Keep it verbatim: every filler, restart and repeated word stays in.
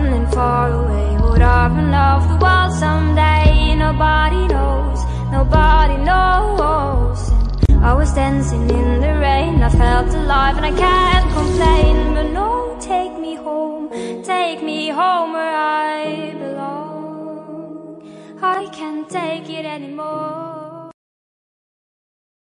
running far away. Would I run off the world someday? Nobody knows, nobody knows. And I was dancing in the rain, I felt alive and I can't complain. But no, take me home, take me home where I belong. I can't take it anymore.